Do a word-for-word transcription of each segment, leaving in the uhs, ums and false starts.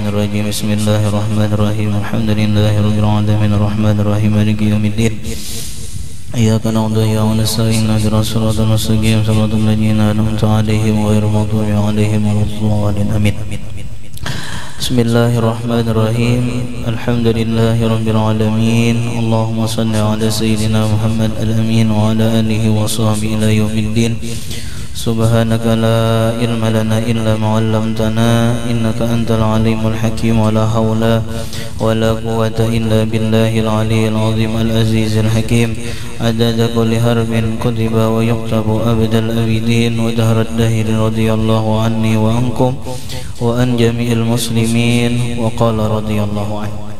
rajim. Bismillahirrahmanirrahim. Alhamdulillahirabbil alamin arrahmanir rahim maliki yaumiddin. Iyyaka na'budu wa iyyaka nasta'in ihdinas siratal mustaqim siratal ladzina an'amta 'alaihim ghairil maghdubi 'alaihim waladdallin. Amin. Bismillahirrahmanirrahim. Alhamdulillahirabbil alamin. Allahumma shalli 'ala sayyidina Muhammad al-amin wa 'ala alihi wa sahbihi ila yaumiddin. Subhanaka la ilma lana illa ma 'allamtana innaka antal alimul hakim wa la hawla wa la quwwata illa billahil aliyyil azim al azizil hakim. Adada kulli harfin kutiba wa yuktabu abdal abidin wa dahrat dahir radhiyallahu anni wa ankum wa an jami'il muslimin wa qala radhiyallahu anhu.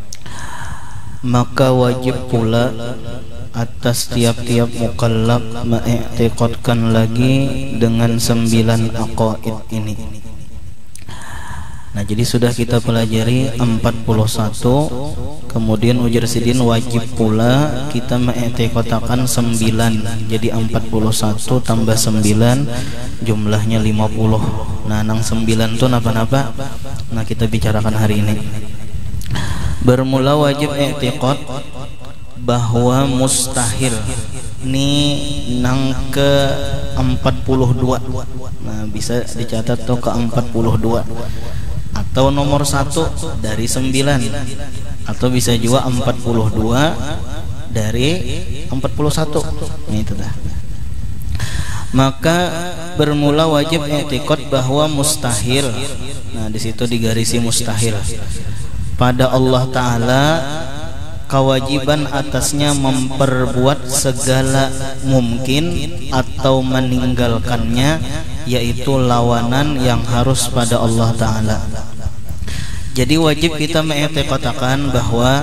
Maka wajib pula atas tiap-tiap mukallaf mengiktikadkan lagi dengan sembilan aqaid ini. Nah, jadi sudah kita pelajari empat puluh satu, kemudian ujar sidin wajib pula kita mengiktikadkan sembilan. Jadi empat puluh satu tambah sembilan jumlahnya lima puluh. Nah, nang sembilan itu napa-napa? Nah, kita bicarakan hari ini. Bermula wajib i'tiqad bahwa mustahil ini nang ke empat puluh dua. Nah, bisa dicatat tuh ke empat puluh dua atau nomor satu dari sembilan, atau bisa juga empat puluh dua dari empat puluh satu. Ini itu dah. Maka bermula wajib i'tiqad bahwa mustahil. Nah, di situ digarisi mustahil. Pada Allah Ta'ala kewajiban atasnya memperbuat segala mungkin atau meninggalkannya, yaitu lawanan yang harus pada Allah Ta'ala. Jadi wajib kita mengiktikadkan bahwa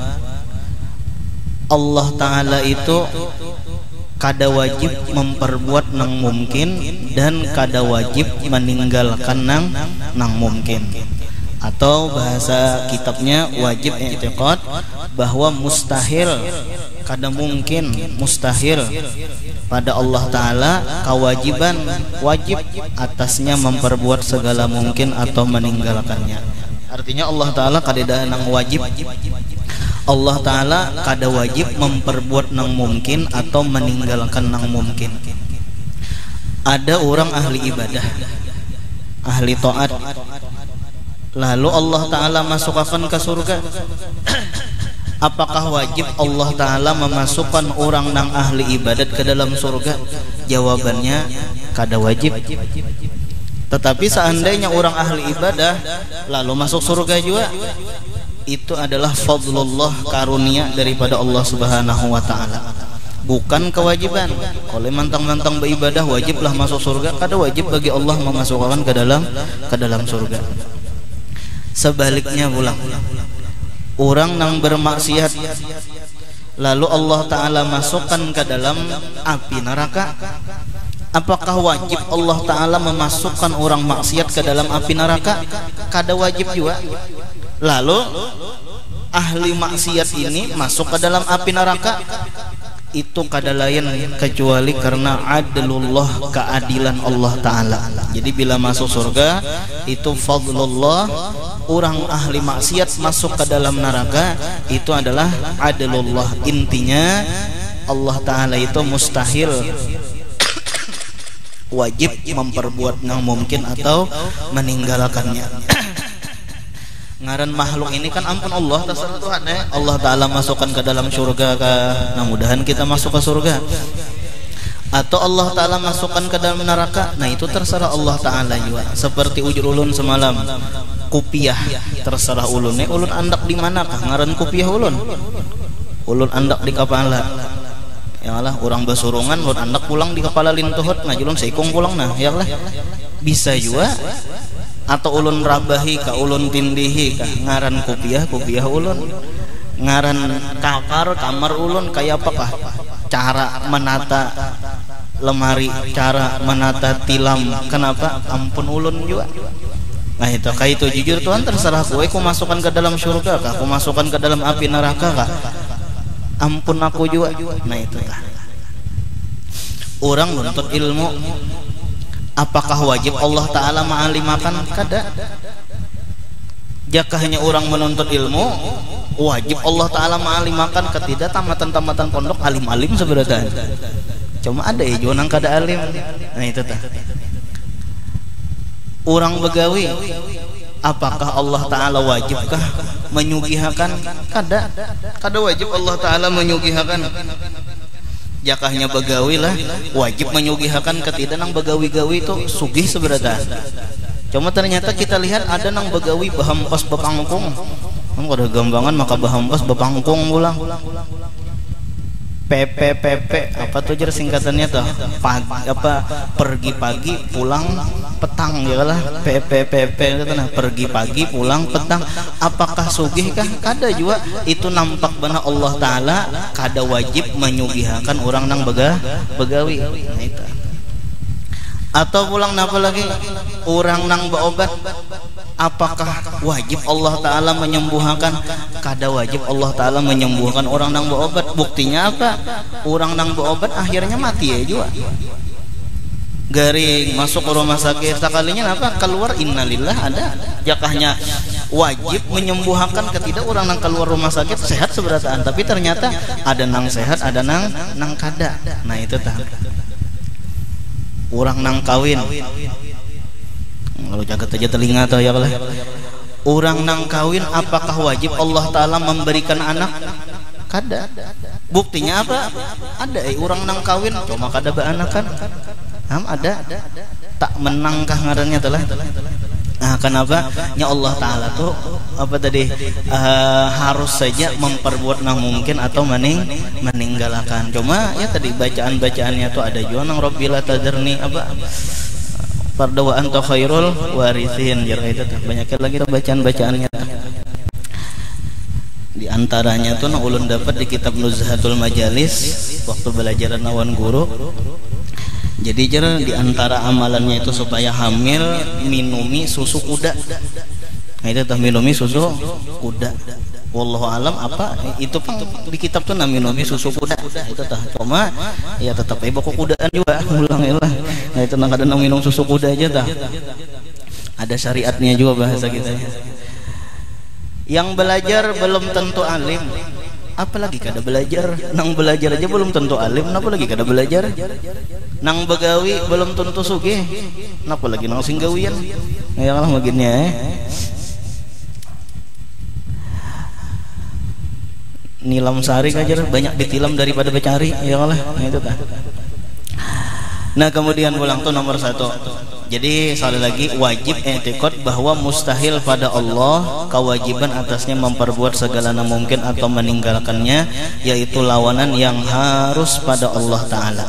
Allah Ta'ala itu kada wajib memperbuat nang mungkin dan kada wajib meninggalkan nang nang mungkin. Atau bahasa kitabnya wajib i'tiqad bahwa mustahil, kada mungkin, mustahil pada Allah Ta'ala kewajiban wajib atasnya memperbuat segala mungkin atau meninggalkannya. Artinya Allah Ta'ala kada nang wajib, Allah Ta'ala kada wajib memperbuat nang mungkin atau meninggalkan nang mungkin. Ada orang ahli ibadah, ahli taat, lalu Allah Ta'ala masukkan ke surga. Apakah wajib Allah Ta'ala memasukkan orang nang ahli ibadat ke dalam surga? Jawabannya kada wajib. Tetapi seandainya orang ahli ibadah lalu masuk surga juga, itu adalah fadlullah, karunia daripada Allah Subhanahu wa Ta'ala, bukan kewajiban. Kalau mantang-mantang beribadah wajiblah masuk surga, kada wajib bagi Allah memasukkan ke dalam ke dalam surga. Sebaliknya pula, orang yang bermaksiat lalu Allah Ta'ala masukkan ke dalam api neraka, apakah wajib Allah Ta'ala memasukkan orang maksiat ke dalam api neraka? Kada wajib juga. Lalu ahli maksiat ini masuk ke dalam api neraka, itu kada lain kecuali karena adlullah, keadilan Allah Ta'ala. Jadi bila masuk surga itu fadlullah, orang ahli maksiat masuk ke dalam neraka itu adalah adlullah. Intinya Allah Ta'ala itu mustahil wajib memperbuat yang mungkin atau meninggalkannya. Ngaran makhluk ini kan ampun Allah, terserah Tuhan ya. Allah Ta'ala masukkan ke dalam surga ka. Nah, mudahan kita masuk ke surga. Atau Allah Ta'ala masukkan ke dalam neraka, nah itu terserah Allah Ta'ala juga. Seperti ujur ulun semalam, kupiah, terserah ulun. Eh, ulun andak di manakah? Ngaran kupiah ulun. Ulun andak di kepala. Ya Allah, orang basurungan, ulun andak pulang di kepala lintuhut. Nah, ulun seikung pulang nah, ya Allah. Bisa juga. Atau ulun rabahi ka, ulun tindihi ka, ngaran kupiah, kupiah ulun. Ngaran kakar, kamar ulun, kayak apakah? Cara menata lemari, cara menata tilam, kenapa? Ampun ulun juga. Nah itu, kayak itu jujur Tuhan terserah aku, aku masukkan ke dalam surga kah? Aku masukkan ke dalam api neraka kah? Ampun aku juga. Nah itu kah? Orang menuntut ilmu, apakah wajib Allah Ta'ala ma'alimakan? Kada. Jakahnya orang menuntut ilmu wajib Allah Ta'ala ma'alimakan ketidak tamatan-tamatan pondok alim-alim sebenarnya. Cuma ada ya jualan kada alim. Nah itu tah. Orang begawi, apakah Allah Ta'ala wajibkah menyugihakan? Kada, kada wajib Allah Ta'ala menyugihakan. Jakahnya begawi lah wajib menyugihakan ketidak nang begawi-gawi itu sugih sebenarnya. Cuma ternyata kita lihat ada nang begawi bahampas bapangkung. Kan kada gambangan maka bahampas bapangkung pulang. P P P P apa tuh jar singkatannya tuh? Pagi apa pergi pagi pulang petang ya lah. P P P P itu nah pergi pagi pulang petang. Apakah sugih kah? Kada juga. Itu nampak benar Allah Ta'ala kada wajib menyugihakan orang nang bega begawi. Nah, itu. Atau pulang napa lagi orang nang berobat, apakah wajib Allah Ta'ala menyembuhkan? Kada wajib Allah Ta'ala menyembuhkan orang nang berobat. Buktinya apa? Orang nang berobat akhirnya mati ya juga. Garing masuk ke rumah sakit sekalinya apa keluar innalillah ada. Jakahnya wajib menyembuhkan ketidak orang nang keluar rumah sakit sehat seberataan, tapi ternyata ada nang sehat ada nang nang kada. Nah itu tah. Orang nang kawin kalau jaga aja telinga atau ya lah. Orang nang kawin apakah wajib Allah Ta'ala memberikan anak? Kada. Buktinya apa? Ada eh, orang nang kawin cuma kada beanakan. Ham ada tak menangkah ngarannya telah. Nah kenapa? Ya Allah Ta'ala tuh apa tadi uh, harus saja memperbuat nang mungkin atau mening meninggalkan. Cuma ya tadi bacaan-bacaannya tuh ada juga nang Rabbila tadarni apa pardawa anta khairul warithin jar itu tuh banyak lagi tuh bacaan-bacaannya. Di antaranya tuh nang ulun dapat di kitab Nuzhatul Majalis waktu belajar nawan guru. Jadi jar di antara amalannya itu supaya hamil minumi susu kuda. Nah itu tah minumi susu kuda. Wallahu alam apa itu pang di kitab tuh na minumi susu kuda. Itu tah cuma ya tetap ibu kudaan juga ulang lah. Nah itu nang kada nang minum susu kuda aja tah. Ada syariatnya juga bahasa kita. Yang belajar belum tentu alim. Apalagi kada belajar, nang belajar aja belum tentu alim, napa lagi kada belajar? Nang begawi belum tentu sugih, napa lagi nang singgawian? Ya lah begini eh. Nilam sari kajar banyak ditilam daripada becari, ya lah. Nah itu tah. Nah kemudian pulang tuh nomor satu. Jadi sekali lagi wajib i'tiqad bahwa mustahil pada Allah kewajiban atasnya memperbuat segala yang mungkin atau meninggalkannya, yaitu lawanan yang harus pada Allah Ta'ala.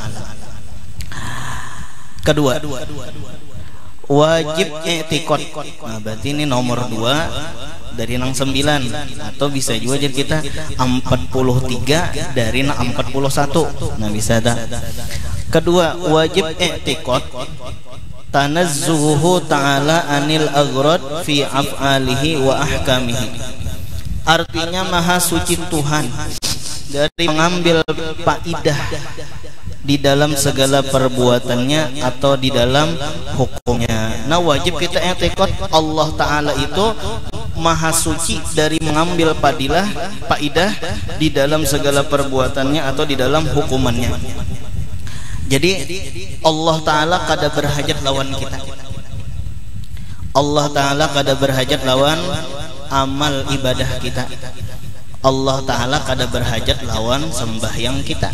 Kedua, wajib i'tiqad. Nah berarti ini nomor dua dari nang sembilan, atau bisa juga jadi kita empat puluh tiga dari nang empat puluh satu. Nah bisa dah. Kedua, wajib i'tiqad tanazzuhu ta'ala anil aghrad fi af'alihi wa ahkamihi. Artinya maha suci Tuhan dari mengambil faidah di dalam segala perbuatannya atau di dalam hukumnya. Nah wajib kita i'tiqad Allah Ta'ala itu maha suci dari mengambil fadilah faidah di dalam segala perbuatannya atau di dalam hukumannya. Jadi Allah Ta'ala kada berhajat lawan kita. Allah Ta'ala kada berhajat lawan amal ibadah kita. Allah Ta'ala kada berhajat lawan sembahyang kita.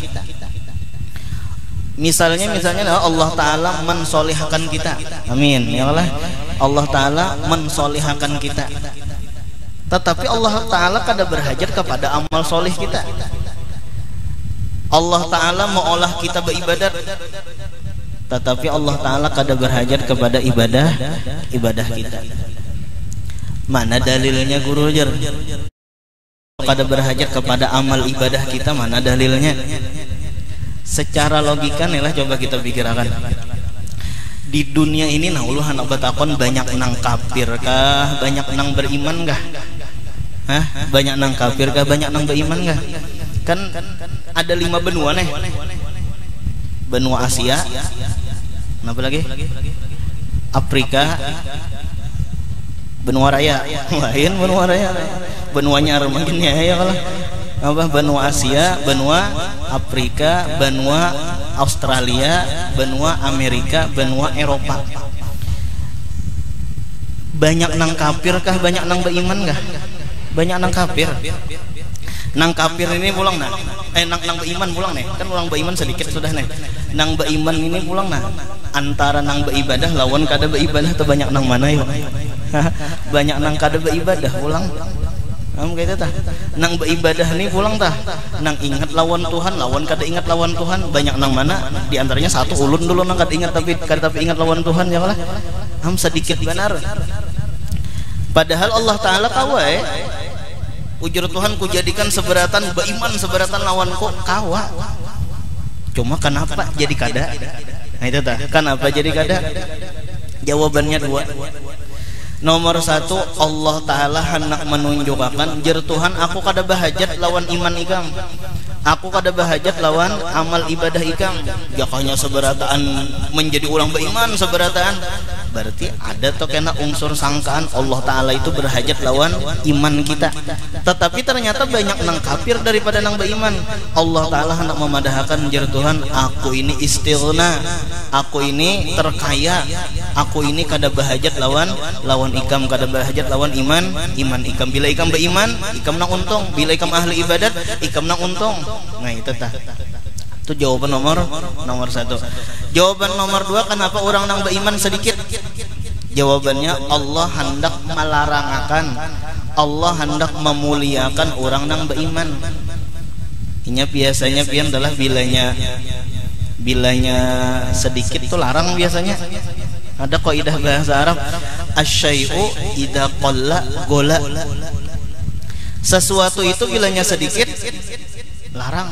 Misalnya misalnya Allah Ta'ala mensolihkan kita. Amin. Ya Allah. Allah Ta'ala mensolihkan kita. Tetapi Allah Ta'ala kada berhajat kepada amal solih kita. Allah Ta'ala mengolah kita beribadat, tetapi Allah Ta'ala kada berhajat kepada ibadah ibadah kita. Mana dalilnya guru jar? Kada berhajat kepada amal ibadah kita, mana dalilnya? Secara logika nih lah coba kita pikirkan. Di dunia ini nah uluh anak batakon banyak nang kafir kah, banyak nang beriman kah? Hah? Banyak nang kafir kah, banyak nang beriman kah? Kan ada lima benua nih, benua Asia, apa lagi? Afrika, benua raya lain benua raya benua nyar mungkin ya ya kalau apa benua Asia, benua Afrika, benua Australia, benua Amerika, benua Eropa. Banyak nang kafir kah, banyak nang beriman kah? Banyak nang kafir. Nang kafir ini pulang nah. Eh nang nang beriman pulang nih. Kan pulang beriman sedikit sudah nih. Nang beriman ini pulang nah. Antara nang beribadah lawan kada beribadah tuh banyak nang mana ya? Banyak nang kada beribadah pulang. Kamu kayak tah, nang beribadah nih pulang tah, nang ingat lawan Tuhan, lawan kada ingat lawan Tuhan, banyak nang mana? Di antaranya satu ulun dulu nang kada ingat tapi kada tapi ingat lawan Tuhan ya lah, ham sedikit benar. Padahal Allah Taala kawa eh, ujur Tuhan ku jadikan seberatan beriman seberatan lawanku kawa. Cuma kenapa jadi kada? Nah itu tah, kenapa jadi kada? Jawabannya dua. Nomor satu, Allah Ta'ala hendak menunjukkan jer Tuhan aku kada bahajat lawan iman ikam, aku kada bahajat lawan amal ibadah ikam. Jakanya seberataan menjadi orang beriman seberataan, berarti ada toh kena unsur sangkaan Allah Ta'ala itu berhajat lawan iman kita. Tetapi ternyata banyak nang kafir daripada nang beriman. Allah Ta'ala hendak memadahkan jer Tuhan aku ini istighna, aku ini terkaya, aku ini kada bahajat lawan lawan ikam, kada bahajat lawan iman iman ikam. Bila ikam beriman ikam nang untung, bila ikam ahli ibadat ikam nang untung. Nah itu tah, itu jawaban nomor nomor satu. Jawaban nomor dua, kenapa orang nang beriman sedikit? Jawabannya Allah hendak melarangakan, Allah hendak memuliakan orang nang beriman. Inya biasanya pian adalah bilanya bilanya sedikit tuh larang biasanya. Ada kaidah bahasa Arab, asyai'u idza qalla gola. Sesuatu itu bilanya sedikit larang.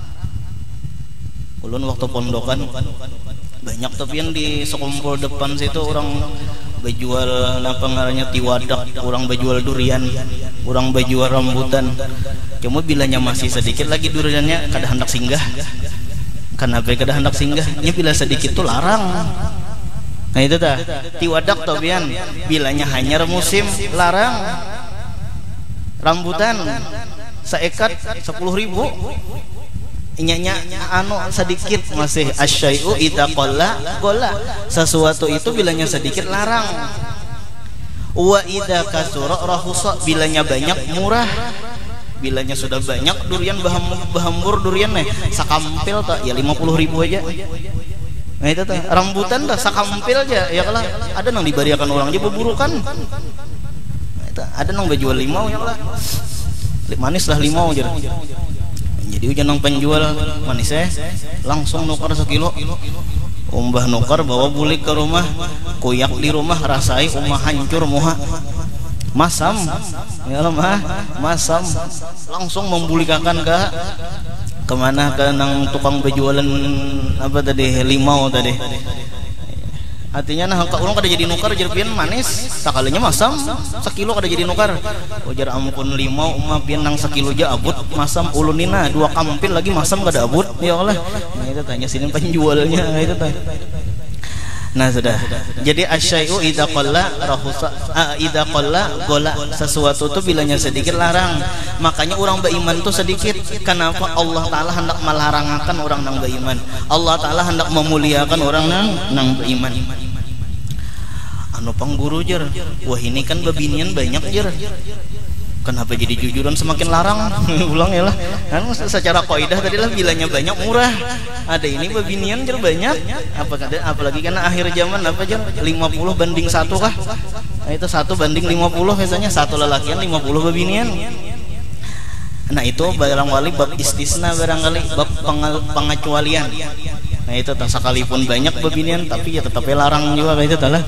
Ulun waktu pondokan banyak tapi yang di sekumpul depan situ orang berjual apa ngarannya tiwadak, orang berjual durian, orang berjual rambutan. Cuma bilanya masih sedikit lagi duriannya kada hendak singgah. Kenapa kada hendak singgah? Ini bila sedikit tuh larang. Nah itu dah tiwadak tuh pian bilanya hanya musim larang. Rambutan seekat sepuluh ribu, inyanya anu sedikit masih asyai'u idza qalla gola. Sesuatu itu bilanya sedikit larang. Wa idza kasura rahusa, bilanya banyak murah. Bilanya sudah banyak durian bahambur durian nih sakampil tak ya lima puluh ribu aja. Nah itu tuh rambutan dah sakampil aja ya kalau ada nang dibariakan orang aja beburukan. Nah, itu ada nang berjual limau ya lah. Manis lah limau aja. Jadi ujian nang penjual manisnya langsung nukar sekilo. Umbah nukar bawa bulik ke rumah, kuyak di rumah rasai umah hancur muha. Masam ya lemah masam langsung membulikakan ke kemana ke nang tukang berjualan apa tadi limau tadi. Artinya nah orang kada jadi nukar jerpian manis sakalinya masam sekilo kada jadi nukar. Ujar ampun limau umah pian nang sekilo aja abut masam ulunina dua kampil lagi masam kada abut ya Allah. Nah itu tanya sini penjualnya nah, itu tanya. Nah sudah. Jadi asyai'u idza qalla rahusa idza qalla gola. Sesuatu itu bilanya sedikit larang. Makanya orang beriman itu sedikit. Kenapa Allah Ta'ala hendak melarangkan orang nang beriman? Allah Ta'ala hendak memuliakan orang nang nang beriman. Anu pangguru jer. Wah ini kan babinian banyak jer. Kenapa jadi jujuran semakin larang? Ulang ya lah. Kan secara kaidah tadi lah bilanya banyak murah. Ada ini babinian jer banyak. Apa kada apalagi karena akhir zaman apa jer lima puluh banding satu kah? Nah, itu satu banding lima puluh biasanya satu lelakian lima puluh babinian. Nah itu barangkali bab istisna barangkali bab pengecualian. Nah itu tak sekalipun banyak babinian tapi ya tetap larang juga kayak itu talah.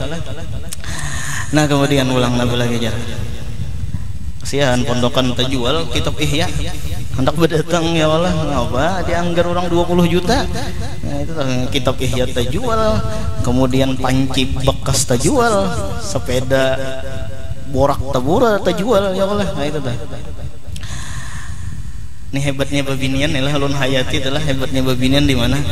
Nah kemudian ulang lagi jar. Kasihan pondokan terjual kitab Ihya hendak berdatang ya Allah ngapa dianggar orang dua puluh juta. Nah itu kitab Ihya terjual, kemudian panci bekas terjual, sepeda borak tabura terjual ya Allah. Nah itu dah. Ini hebatnya babinian ya Alun Hayati adalah hebatnya babinian di mana?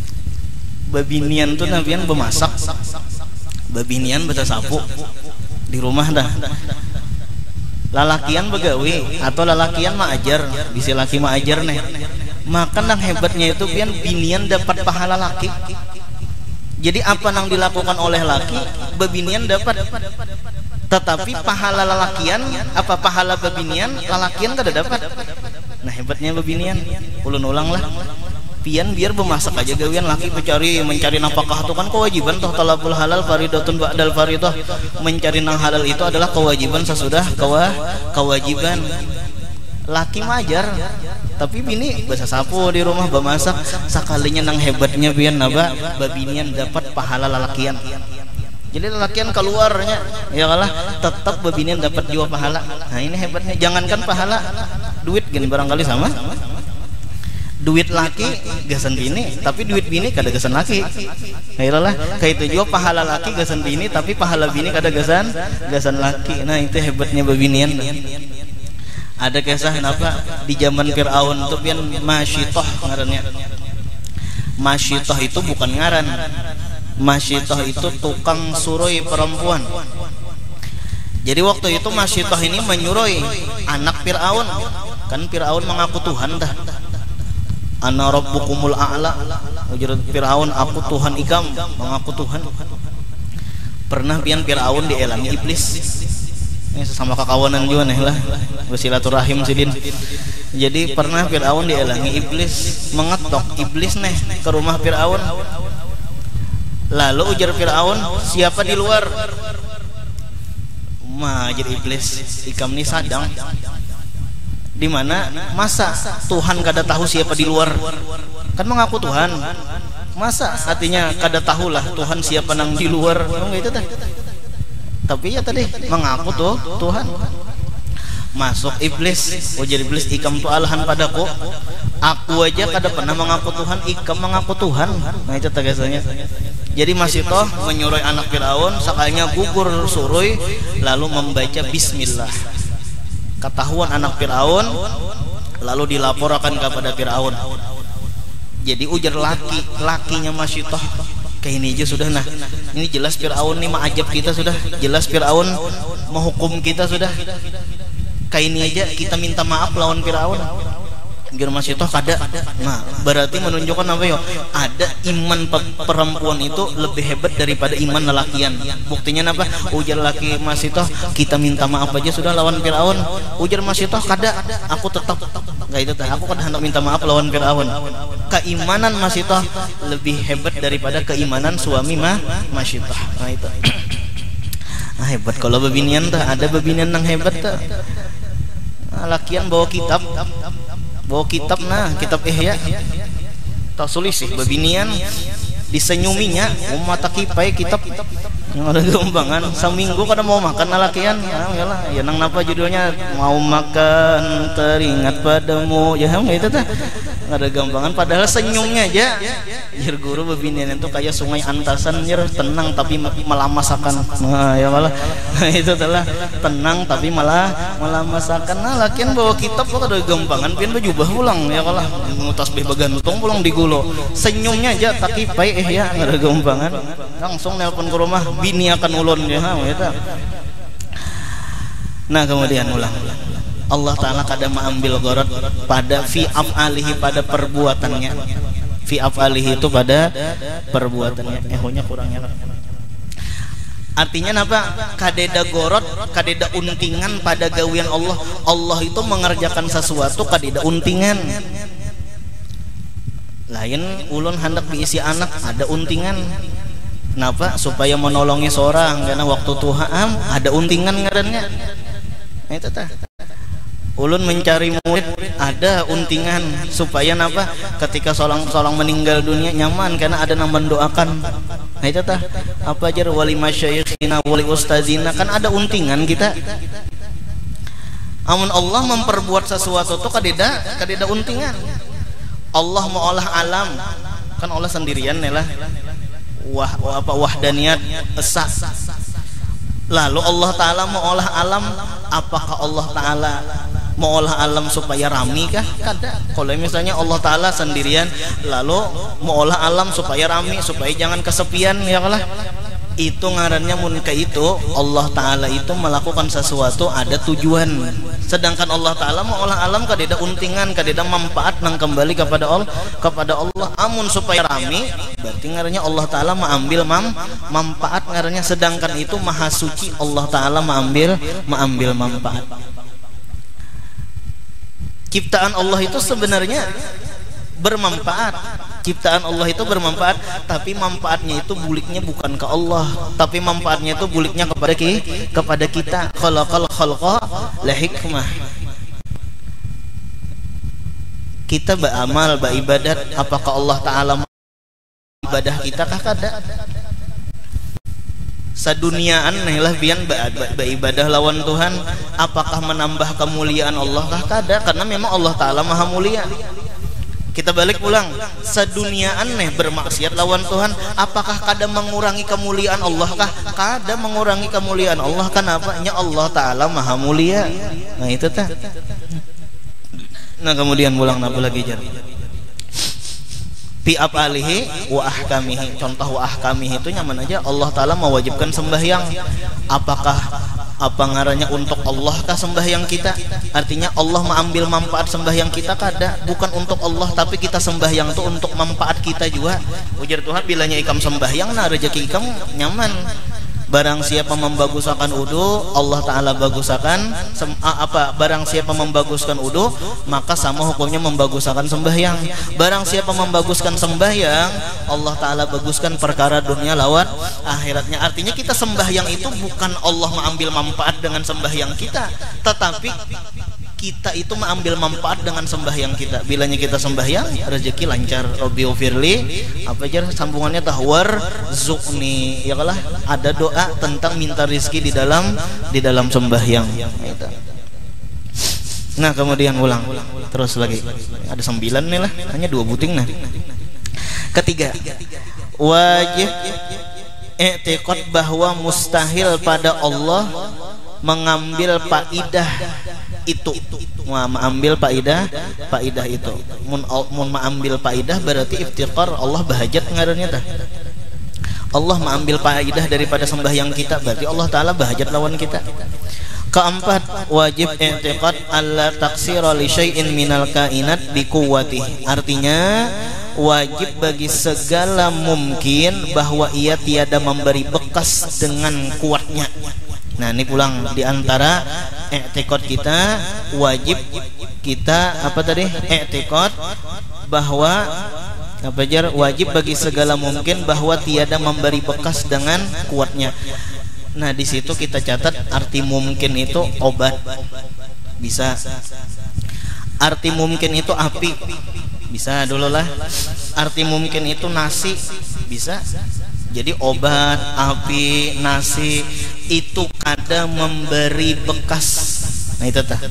Babinian tuh nabian bemasak. Babinian baca sapu di rumah dah lalakian begawi atau lalakian mah ajar bisa laki mah ajar nih maka nang hebatnya itu pian binian dapat pahala laki. Jadi apa yang dilakukan oleh laki bebinian dapat, tetapi pahala lalakian apa pahala bebinian lalakian kada dapat. Nah hebatnya bebinian ulun ulang lah pian biar bemasak aja gawian laki mencari mencari nafkah itu kan kewajiban toh talabul halal faridatun ba'dal faridah. Mencari nang halal itu adalah kewajiban sesudah kawa, kewajiban. Laki majar tapi bini bahasa sapu di rumah bemasak sakalinya nang hebatnya pian naba babinian dapat pahala lalakian. Jadi lalakian keluarnya ya kalah tetap babinian dapat juga pahala. Nah ini hebatnya jangankan pahala duit gini barangkali sama duit laki gasan bini tapi duit bini kada gasan laki. Ayolah kayak itu juga pahala laki gasan bini tapi pahala bini kada gasan gasan laki. Nah itu hebatnya babinian. Ada kisah kenapa di zaman Fir'aun itu pian Masyitoh ngarannya. Masyitoh itu bukan ngaran. Masyitoh itu tukang suroi perempuan. Jadi waktu itu Masyitoh ini menyuroi anak Fir'aun. Kan Fir'aun mengaku Tuhan dah. Ana rabbukumul a'la. Ujar Fir'aun aku Tuhan ikam, mengaku Tuhan. Pernah pian Fir'aun dielangi iblis. Ini sesama kakawanan juga nih lah bersilaturahim sidin. Jadi pernah Fir'aun dielangi iblis mengetok iblis nih ke rumah Fir'aun. Lalu ujar Fir'aun siapa di luar? Mah jadi iblis ikam nih sadang di mana masa Tuhan kada tahu siapa di luar kan mengaku Tuhan masa artinya kada tahulah Tuhan siapa nang di luar enggak itu teh. Tapi ya tadi mengaku tuh Tuhan. Masuk iblis, ujar iblis ikam tu alahan padaku. Aku aja kada pernah mengaku Tuhan, ikam mengaku Tuhan. Nah itu tegasnya. Jadi Masyitoh menyuruh anak Fir'aun sakalinya gugur surui lalu membaca bismillah. Ketahuan anak Fir'aun lalu dilaporkan kepada Fir'aun. Jadi ujar laki, lakinya Masyitoh kayak ini aja sudah. Nah ini jelas Fir'aun nih ma'ajab kita sudah, jelas Fir'aun menghukum kita sudah. Kayak ini aja kita minta maaf lawan Fir'aun. Biar Masyitoh kada. Nah berarti menunjukkan apa ya? Ada iman perempuan itu lebih hebat daripada iman lelakian. Buktinya apa? Ujar laki Masyitoh kita minta maaf aja sudah lawan Fir'aun. Ujar Masyitoh kada. Aku tetap nggak itu teh. Aku kada hendak minta maaf lawan Fir'aun. Keimanan Masyitoh lebih hebat daripada keimanan suami mah Masyitoh. Nah itu. Nah, hebat kalau bebinian tuh ada bebinian yang hebat tuh. Nah, lakian bawa kitab. Bawa kitab nah kitab Ihya tak sulis sih bebinian disenyuminya mau mata kipai kitab yang ada gembangan seminggu kada mau makan lalakian nah, yalah ya nang napa judulnya mau makan teringat padamu ya itu teh ada gampangan padahal senyumnya aja jir guru bebinian itu kayak sungai antasan jir tenang tapi malah masakan nah ya malah itu telah tenang tapi malah malah masakan nah lakian bawa kitab kok ada gampangan pian bejubah pulang ya kalah ngutas beh bagantong pulang di gulo senyumnya aja tak kipai eh ya ada gampangan langsung nelpon ke rumah bini akan ulun ya itu. Nah kemudian ulang Allah Ta'ala kadang mengambil gorot pada fi af'alihi pada perbuatannya. Fi af'alihi itu pada perbuatannya. Ehonya kurangnya. Artinya apa? Kadeda gorot, kadeda untingan pada gawian Allah. Allah itu mengerjakan sesuatu kadeda untingan. Lain ulun hendak diisi anak ada untingan. Kenapa? Supaya menolongi seorang karena waktu Tuhan ada untingan ngarannya. Nah itu tah. Ulun mencari murid ada untingan supaya napa ketika seorang seorang meninggal dunia nyaman karena ada yang mendoakan. Nah itu tah apa ajar wali masyayikhina wali ustazina kan ada untingan kita. Amun Allah memperbuat sesuatu tuh kadeda kadeda untingan. Allah mau olah alam kan Allah sendirian ya lah. Wah, wah apa wahdaniyat esa. Lalu Allah Ta'ala mau olah alam, apakah Allah Ta'ala mau olah alam supaya rami kah? Kada. Kalau misalnya Allah Ta'ala sendirian lalu mau olah alam supaya rami, supaya jangan kesepian ya kalah. itu ngarannya mun ka itu Allah Ta'ala itu melakukan sesuatu ada tujuan, sedangkan Allah Ta'ala mau olah alam kadeda untingan, kadeda manfaat nang kembali kepada Allah kepada Allah. Amun supaya rame berarti ngarannya Allah Ta'ala mengambil mam, manfaat ngarannya, sedangkan itu maha suci Allah Ta'ala mengambil mengambil manfaat. Ciptaan Allah itu sebenarnya bermanfaat, ciptaan Allah itu bermanfaat, tapi manfaatnya itu buliknya bukan ke Allah, tapi manfaatnya itu buliknya kepada ki, kepada kita. Khalaqal khalqa la hikmah. Kita beramal, beribadat, apakah Allah Ta'ala ibadah kita kah kada? Saduniaan nih lah bian beribadah lawan Tuhan, apakah menambah kemuliaan Allah kah kada? Karena memang Allah Ta'ala maha mulia. Kita balik pulang, seduniaan nih bermaksiat lawan Tuhan, apakah kada mengurangi kemuliaan Allah kah? Kada mengurangi kemuliaan Allah. Kenapa? Nya Allah Ta'ala maha mulia. Nah itu tah. Nah kemudian pulang napa lagi jar? Fi afalihi wa ahkamihi. Contoh wa ahkamihi itu nyaman aja, Allah Ta'ala mewajibkan sembahyang. Apakah apa ngarannya untuk Allah kah sembahyang kita? Artinya Allah mengambil manfaat sembahyang kita kada, bukan untuk Allah, tapi kita sembahyang itu untuk manfaat kita juga. Ujar Tuhan, bilanya ikam sembahyang nah rezeki ikam nyaman. Barang siapa membaguskan wudu, Allah Ta'ala baguskan apa? Barang siapa membaguskan wudu, maka sama hukumnya membaguskan sembahyang. Barang siapa membaguskan sembahyang, Allah Ta'ala baguskan perkara dunia lawan akhiratnya. Artinya kita sembahyang itu bukan Allah mengambil manfaat dengan sembahyang kita, tetapi kita itu mengambil manfaat dengan sembahyang kita. Bilanya kita sembahyang, rezeki lancar. Robbi ufirli, apa aja sambungannya tahwar zukni, ya kalah ada doa tentang minta rizki di dalam di dalam sembahyang. Nah kemudian ulang terus lagi, ada sembilan nih lah, hanya dua buting. Nah ketiga, wajib i'tiqad bahwa mustahil pada Allah mengambil faidah itu, mengambil faidah faidah itu. Mun mun mengambil faidah berarti iftiqar, Allah bahajat ngarannya tah. Allah mengambil faidah daripada sembahyang kita, berarti Allah Ta'ala bahajat lawan kita. Keempat, wajib i'tiqad alla taqsira li syai'in minal kainat bi quwwatihi. Artinya wajib bagi segala mungkin bahwa ia tiada memberi bekas dengan kuatnya. Nah ini pulang diantara i'tiqad kita, wajib kita apa tadi? I'tiqad bahwa apa jar? Wajib bagi segala mungkin bahwa tiada memberi bekas dengan kuatnya. Nah di situ kita catat arti mungkin itu obat, bisa. Arti mungkin itu api, bisa dulu lah. Arti mungkin itu nasi, bisa. Jadi obat, api, nasi itu kada memberi bekas. Nah itu tah.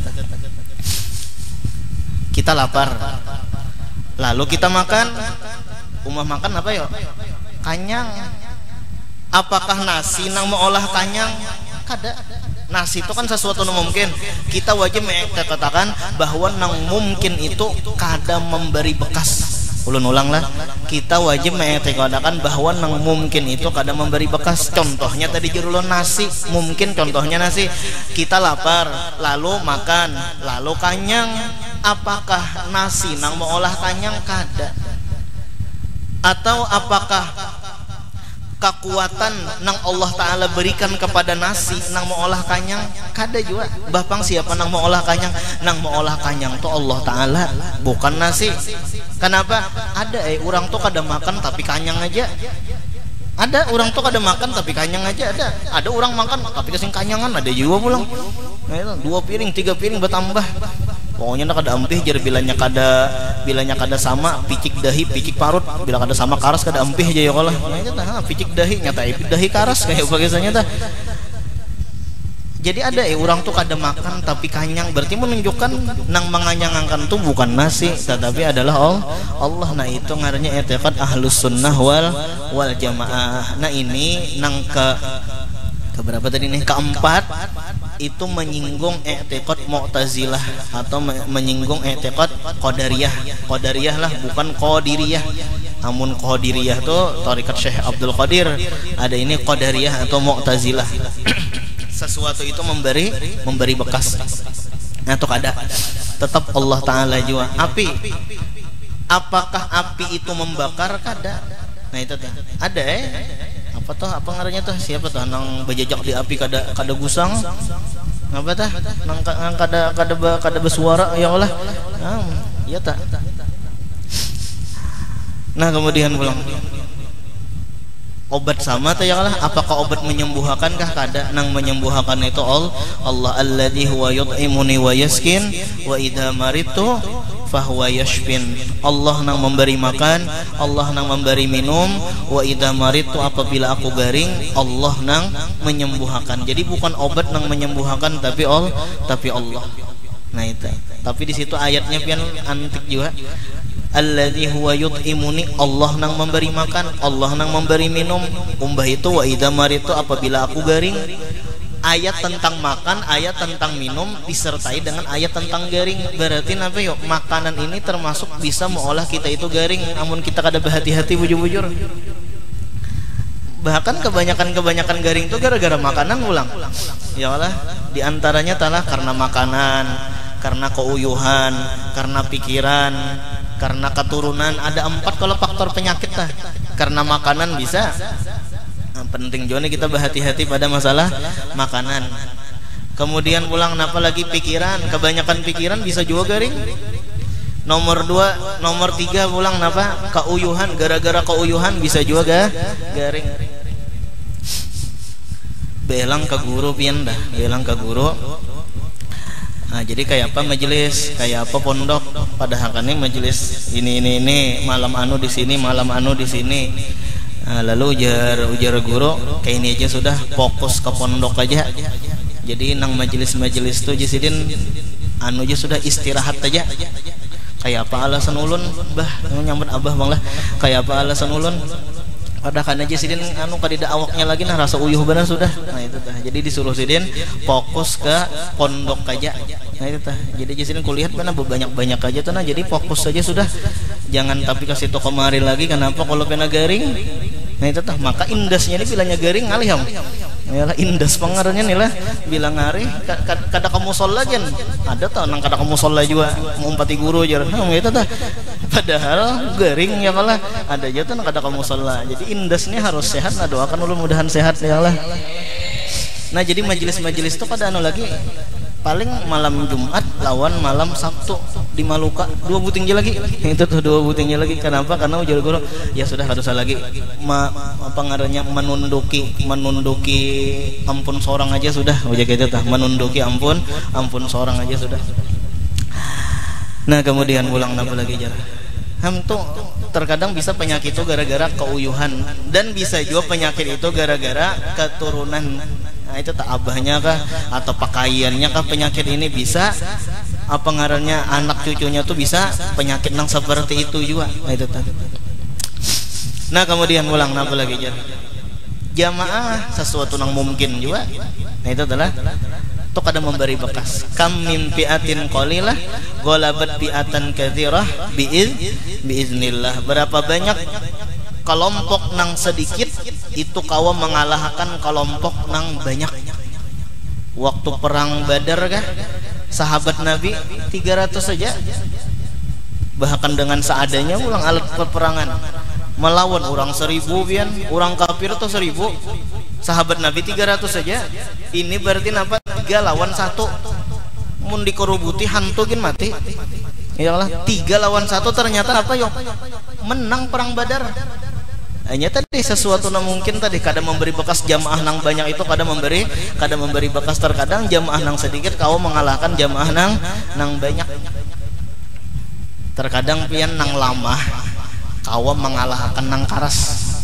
Kita lapar, lalu kita makan. Umah makan apa yo? Kanyang. Apakah nasi nang mau olah kanyang? Kada. Nasi itu kan sesuatu yang mungkin. Kita wajib mengatakan bahwa nang mungkin itu kada memberi bekas. Ulun ulang lah, kita wajib mengatakan bahwa nang mungkin itu kadang memberi bekas. Contohnya tadi jurulun nasi, mungkin contohnya nasi. Kita lapar, lalu makan, lalu kanyang. Apakah nasi nang mau olah kanyang? Kada. Atau apakah kekuatan nang Allah Ta'ala berikan kepada nasi nang mau olah kanyang? Kada juga. Bapang siapa nang mau olah kanyang? Nang mau olah kanyang tuh Allah Ta'ala, bukan nasi. Kenapa? Ada eh orang tuh kada makan tapi kanyang aja. Ada orang tuh kada makan tapi kanyang aja. Ada. Ada orang makan tapi kesing kanyangan, ada juga pulang. Nah, itu, dua piring, tiga piring bertambah. Pokoknya nak kada empih jar, bilanya kada bilanya kada sama picik dahi picik parut, bila kada sama karas kada empih aja ya kalah. Nah itu tah picik dahi nyata dahi karas kayak biasanya tah. Jadi ada eh orang tuh kada makan tapi kanyang, berarti menunjukkan nang menganyangkan tuh bukan nasi tetapi adalah Allah. Nah itu ngarannya i'tiqad ahlus sunnah wal wal jamaah. Nah ini nang ke keberapa tadi nih? Keempat, itu menyinggung i'tiqad Mu'tazilah atau menyinggung i'tiqad Qadariyah. Qadariyah lah, bukan Qadiriyah. Amun Qadiriyah tuh tarekat Syekh Abdul Qadir, ada ini Qadariyah atau Mu'tazilah. Sesuatu itu memberi memberi bekas. Nah tuh kada tetap Allah Ta'ala jua api. Apakah api itu membakar? Kada. Nah itu tuh ada eh apa tuh apa ngarannya tuh siapa tuh nang bejejak di api kada kada gusang apa tah nang, nang kada kada kada bersuara ya Allah. Ah, ya tak. Nah kemudian pulang obat sama tuh ya Allah. Apakah obat menyembuhkan kah? Kada. Nang menyembuhkan itu all Allah alladzi huwa yut'imuni wa yaskin wa idza maritu fahuwa yashfin. Allah nang memberi makan, Allah nang memberi minum, wa idza maritu apabila aku garing, Allah nang menyembuhkan. Jadi bukan obat nang menyembuhkan tapi all tapi Allah. Nah itu. Tapi di situ ayatnya pian antik juga. Alladzi huwa yut'imuni, Allah nang memberi makan, Allah nang memberi minum. Umbah itu wa idza maritu apabila aku garing. Ayat tentang makan, ayat tentang minum disertai dengan ayat tentang garing. Berarti apa yuk? Makanan ini termasuk bisa mengolah kita itu garing. Namun kita kada berhati-hati bujur-bujur. Bahkan kebanyakan-kebanyakan garing itu gara-gara makanan ulang. Ya Allah, diantaranya talah karena makanan, karena keuyuhan, karena pikiran, karena keturunan. Ada empat kalau faktor penyakit lah. Karena makanan bisa. Nah, penting juga nih kita berhati-hati pada masalah makanan. Kemudian pulang napa lagi pikiran. Kebanyakan pikiran bisa juga garing. Nomor dua, nomor tiga pulang napa keuyuhan. Gara-gara keuyuhan bisa juga garing. Belang ke guru pian dah. Belang ke guru. Nah, jadi kayak apa majelis, kayak apa pondok, pada hakannya majelis ini ini ini malam anu di sini, malam anu di sini. Nah, lalu ujar ujar guru, kayak ini aja sudah fokus ke pondok aja. Jadi nang majelis-majelis tuh jisidin anu aja sudah istirahat aja. Kayak apa alasan ulun, bah nyambut abah bang lah. Kayak apa alasan ulun? Pada kan aja sidin anu kadida awaknya lagi nah rasa uyuh benar sudah. Nah itu tah. Jadi disuruh sidin fokus ke pondok aja. Nah itu tah. Jadi sidin kulihat benar banyak-banyak aja tuh nah. Jadi fokus saja sudah. Jangan tapi kasih toko kemari lagi. Kenapa kalau pena garing? Nah itu tah. Maka indasnya ini bilangnya garing ngaliham. Yalah indas pengaruhnya nih lah bilang ngari kada kamu sol lagi ada tau nang kada kamu sol juga mengumpati guru aja nah itu tah padahal garing ya kalah ada aja tuh nang kada kamu sol lah. Jadi indasnya harus sehat nah doakan dulu mudahan sehat ya lah. Nah jadi majelis-majelis itu kada anu lagi paling malam Jumat lawan malam Sabtu di Maluka dua butingnya lagi itu tuh dua butingnya lagi. Kenapa? Karena ujar guru ya sudah kada usah lagi Ma, apa ngarannya menunduki menunduki ampun seorang aja sudah ujar gitu tah menunduki ampun ampun seorang aja sudah. Nah kemudian ulang napa lagi jar ham tuh terkadang bisa penyakit itu gara-gara keuyuhan dan bisa juga penyakit itu gara-gara keturunan. Nah itu tak abahnya kah atau pakaiannya kah penyakit ini bisa apa ngarannya anak cucunya tuh bisa penyakit nang seperti itu juga. Nah itu tak. Nah kemudian ulang napa lagi jar jamaah sesuatu nang mungkin juga. Nah itu adalah tuh kada memberi bekas. Kam min fi'atin qalilah ghalabat fi'atan katsirah biiz biiznillah. Berapa banyak kelompok nang sedikit itu kawa mengalahkan kelompok nang banyak. Waktu perang Badar kah sahabat Nabi tiga ratus saja bahkan dengan seadanya ulang alat peperangan melawan orang seribu pian orang kafir tuh seribu sahabat Nabi tiga ratus saja. Ini berarti napa tiga lawan satu mun dikorubuti hantu gin mati. Iyalah tiga lawan satu ternyata apa yo menang perang Badar. Hanya tadi sesuatu yang mungkin tadi kadang memberi bekas jamaah nang banyak itu kadang memberi kadang memberi bekas terkadang jamaah nang sedikit kau mengalahkan jamaah nang nang banyak. Terkadang pian nang lama kau mengalahkan nang karas.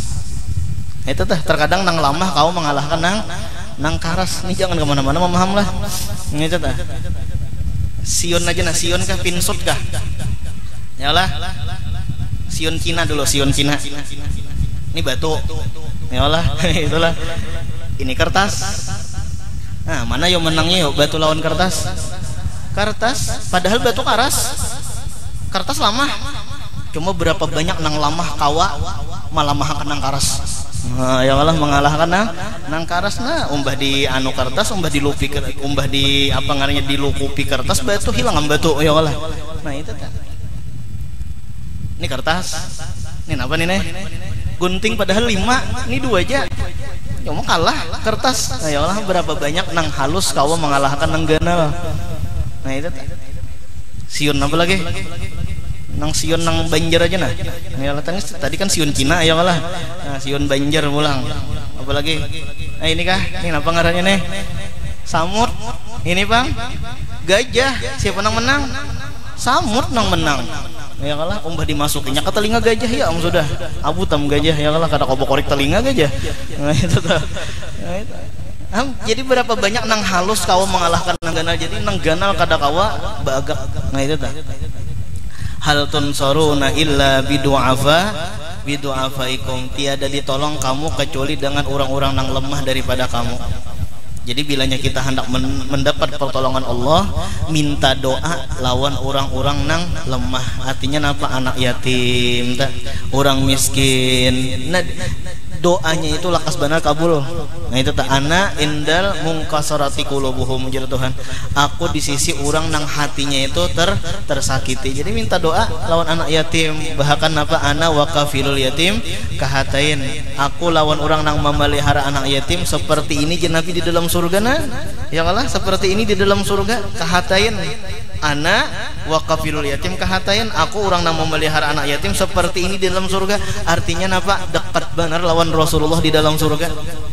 Itu teh terkadang nang lama kau mengalahkan nang nang karas. Ini jangan kemana-mana memaham lah. Ini teh Sion aja nah Sion kah pinsut kah? Yalah. Sion Cina dulu Sion Cina. Ini batu, ya Allah, itulah. Ini kertas. Nah, mana yang menangnya yuk batu lawan kertas? Kertas, padahal batu karas. Kertas lama. Cuma berapa banyak nang lamah kawa malah maha nang karas. Nah, ya Allah mengalahkan nang nang karas nah umbah di anu kertas, umbah di lupi umbah di apa ngarannya di lukupi kertas batu hilang batu ya Allah. Nah itu kan. Ini kertas. Ini apa nih nih? Gunting padahal lima, ini dua aja. Ya mau kalah kertas. Nah, ya Allah berapa banyak nang halus kawa mengalahkan nang ganal. Nah itu kan. Siun apa lagi? Nang siun nang Banjar aja nah. Ya Allah tadi kan siun Cina ya Allah. Nah, siun Banjar pulang. Apalagi? Nah ini kah? Ini apa ngarannya nih? Samut. Ini Bang. Gajah. Siapa nang menang? Samut nang menang. Ya Allah umbah dimasukinya ke telinga gajah ya om sudah. Abu tam gajah ya Allah kada kobok korek telinga gajah. Nah itu tuh. Nah, itu. Nah, jadi berapa banyak nang halus kawa mengalahkan nang ganal. Jadi nang ganal kada kawa bagak. Nah itu tuh. Hal tunsaruna illa bidu'afa bidu'afaikum, tiada ditolong kamu kecuali dengan orang-orang yang lemah daripada kamu. Jadi bilanya kita hendak mendapat pertolongan Allah, minta doa lawan orang-orang nang lemah. Artinya apa? Anak yatim, orang miskin. Nah, doanya itu lakas benar kabul. Nah itu tak ana indal mungkasarati qulubuhum jadi Tuhan. Aku di sisi orang nang hatinya itu ter tersakiti. Jadi minta doa lawan anak yatim. Bahkan apa ana wa kafilul yatim kahatain. Aku lawan orang nang memelihara anak yatim seperti ini Nabi di dalam surga nah. Ya Allah seperti ini di dalam surga kahatain. Ana wa kafilul yatim kahatain, aku orang yang memelihara anak yatim seperti ini di dalam surga. Artinya apa? Dekat benar lawan Rasulullah di dalam surga.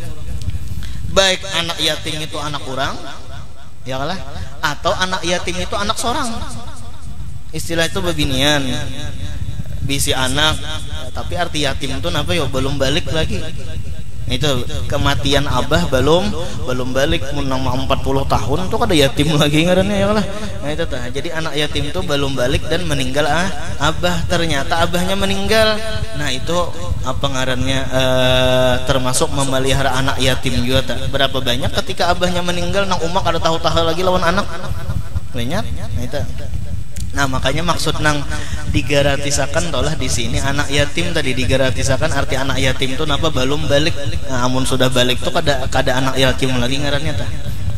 Baik anak yatim itu anak orang, ya Allah, atau anak yatim itu anak seorang. Istilah itu bebinian. Bisi anak, tapi arti yatim itu apa ya? Belum balik lagi. Itu kematian abah belum belum balik menang empat puluh tahun itu ada yatim lagi ngarannya ya Allah. Nah itu tah. Jadi anak yatim itu belum balik dan meninggal ah, abah, ternyata abahnya meninggal. Nah itu apa ngarannya e, termasuk memelihara anak yatim juga tak. Berapa banyak ketika abahnya meninggal nang umak ada tahu-tahu lagi lawan anak banyak. Nah itu. Nah makanya maksud nang digaratisakan tolah di sini anak yatim tadi digaratisakan arti anak yatim itu napa belum balik. Nah, amun sudah balik tuh kada kada anak yatim lagi ngarannya tah.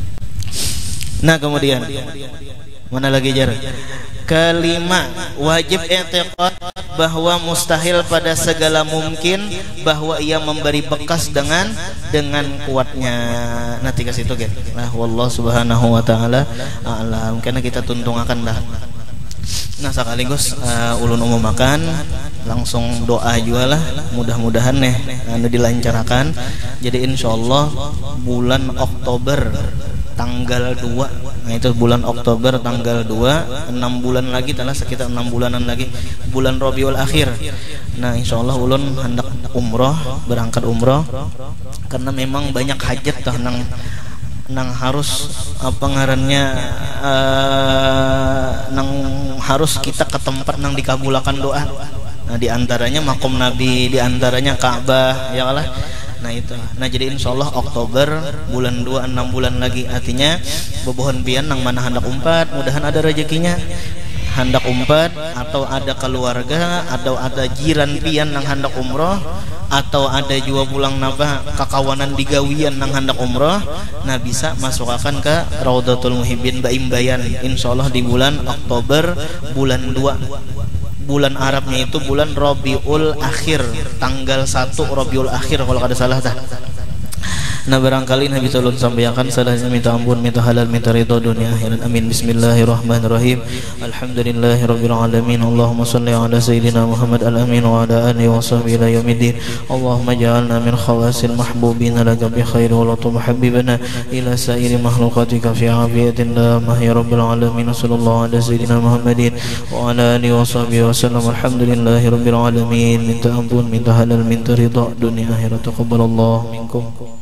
Nah kemudian mana lagi jar? Kelima, wajib i'tiqad bahwa mustahil pada segala mungkin bahwa ia memberi bekas dengan dengan kuatnya. Nanti kasih itu kan. Nah wallahu subhanahu wa taala a'lam. Karena kita tuntungakan dah. Nah sekaligus uh, ulun umum makan langsung doa juga lah mudah-mudahan nih anu dilancarkan. Jadi insyaallah bulan Oktober tanggal dua, nah itu bulan Oktober tanggal dua, enam bulan lagi telah sekitar enam bulanan lagi bulan Rabiul Akhir. Nah insyaallah ulun hendak umroh, berangkat umroh karena memang banyak hajat tah nang nang harus apa ngarannya uh, nang harus kita ke tempat nang dikabulakan doa. Nah diantaranya makom Nabi, diantaranya Ka'bah ya Allah. Nah itu. Nah jadi insyaallah Oktober bulan dua enam bulan lagi, artinya bobohon pian nang mana hendak umpat, mudahan ada rezekinya. Hendak umpat atau ada keluarga atau ada jiran pian nang hendak umroh atau ada juga pulang napa kakawanan digawian nang hendak umroh, nah bisa masukkan ke Raudhatul Muhibbin Baimbayan insyaallah di bulan Oktober bulan dua. Bulan Arabnya itu bulan Rabiul Akhir, tanggal satu Rabiul Akhir kalau kada salah tah. Nah barangkali Nabi Sallallahu sampaikan salahnya minta ampun, minta halal, minta ridho dunia akhirat. Amin. Bismillahirrahmanirrahim. Alhamdulillahirabbil alamin. Allahumma shalli ala sayyidina Muhammad al-amin wa ala alihi wa sahbihi ila yaumiddin. Allahumma ja'alna min khawasil mahbubin laka bi khairi wa la tuhabbibna ila sa'iri makhluqatika fi afiyatin la ya rabbil alamin. Sallallahu ala sayyidina Muhammadin wa ala alihi wa sahbihi wa sallam. Alhamdulillahirabbil alamin. Minta ampun, minta halal, minta ridho dunia akhirat. Taqabbalallahu minkum.